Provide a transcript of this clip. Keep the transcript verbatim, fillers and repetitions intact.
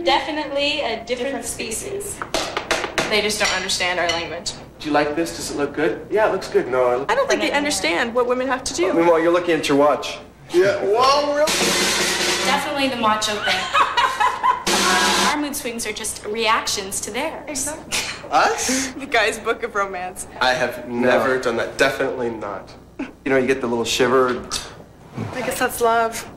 Definitely a different species. They just don't understand our language. Do you like this? Does it look good? Yeah, it looks good. No, I, look I don't think they understand what women have to do. Meanwhile, you're looking at your watch. Yeah, whoa, really? Definitely the macho thing. Our mood swings are just reactions to theirs. Exactly. Us? The guy's book of romance. I have never done that. Definitely not. You know, you get the little shiver. I guess that's love.